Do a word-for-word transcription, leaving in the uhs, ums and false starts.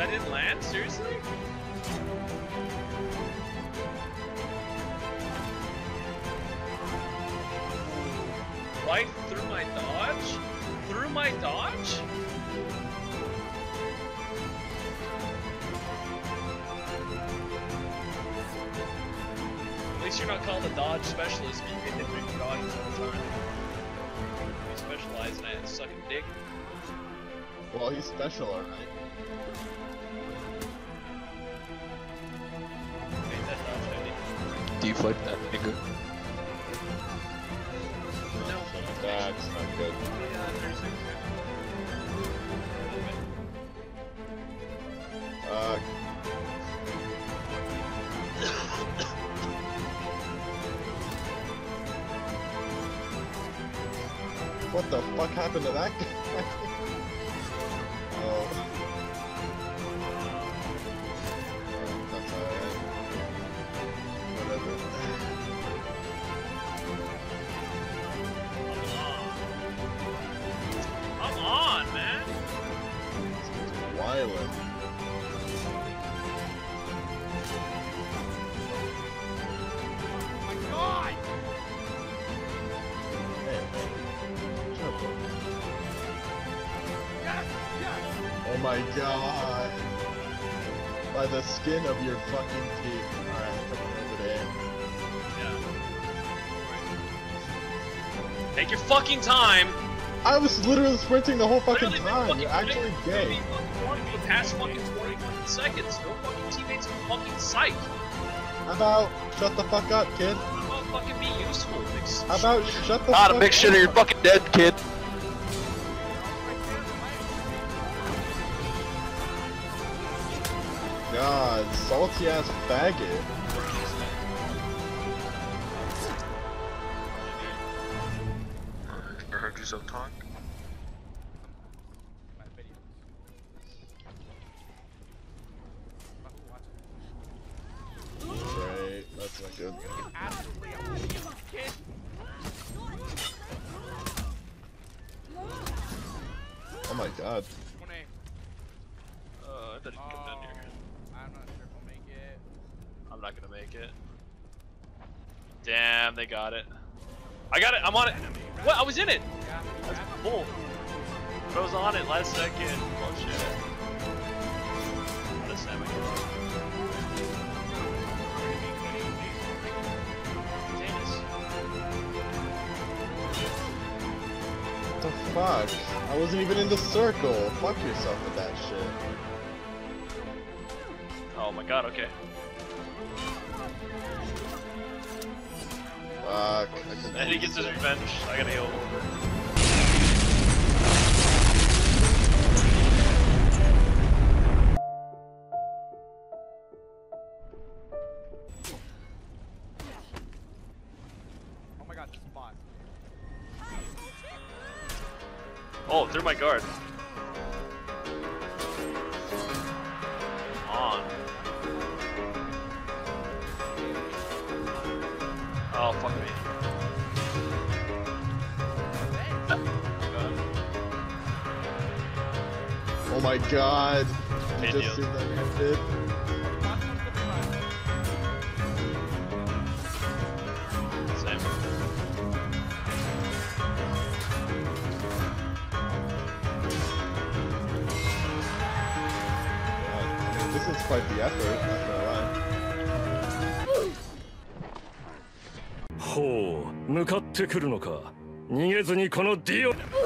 That didn't land? Seriously? Right through my dodge? Through my dodge? At least you're not called a dodge specialist, but you can hit me dodges all the time. You specialize in it, sucking dick. Well, he's special, alright. Deflect that nigga. No. That's not good. Yeah, there's Uh... What the fuck happened to that guy? Oh. That's alright. Whatever. Come on, man! Wildin'. Oh my god! Hey, jump. Yes! Yes! Oh my god. By the skin of your fucking teeth. Alright, coming over there. Yeah. Take your fucking time! I was literally sprinting the whole fucking Literally time. fucking You're actually gay. For the past fucking twenty fucking seconds. No fucking teammates in fucking sight. How about shut the fuck up, kid? How about fucking be useful? Like, How about shut the Not fuck a big up? shit or you're fucking dead, kid. God, salty ass faggot. Never heard you so talk. Right, that's not good. Oh my god. Uh, I didn't come down here. I'm not sure if I'll make it. I'm not gonna make it. Damn, they got it. I got it. I'm on it. What? I was in it. That's bull. But I was on it last second. Oh shit. What a salmon. What the fuck? I wasn't even in the circle. Fuck yourself with that shit. Oh my god. Okay. Fuck. And he gets his revenge. I gotta heal. Oh my god, this spot. Oh, through my guard. On. Oh, fuck me. Oh my god. You Video. just see that ended? Same. God, this is quite the effort, not gonna lie. ほう、向かってくるのか。逃げずにこのディオ。